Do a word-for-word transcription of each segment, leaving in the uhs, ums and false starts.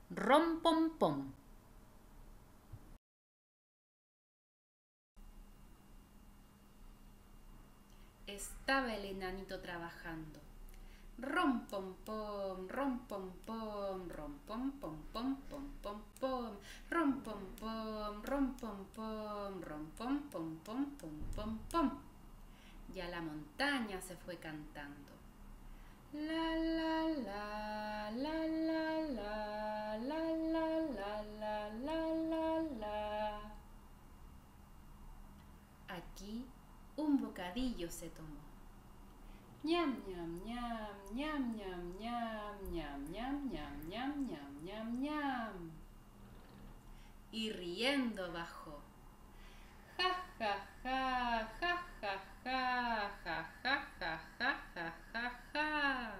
Rom pom pom. Estaba el enanito trabajando. Rom pom pom, rom pom pom, rom pom pom pom pom pom pom, rom pom pom, rom pom pom, rom pom pom pom pom pom pom. Y a la montaña se fue cantando. La la la, la la la, la la la la la la la. Aquí un bocadillo se tomó. Ñam, ñam, ñam, ñam, ñam, ñam, ñam, ñam, ñam, ñam, ñam, ñam, ñam. Y riendo bajó. Ja, ja, ja, ja, ja, ja, ja, ja, ja, ja, ja, ja, ja.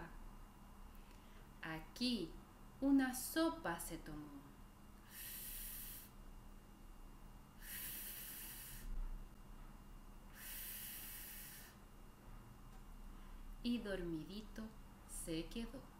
Aquí una sopa se tomó. Y dormidito se quedó.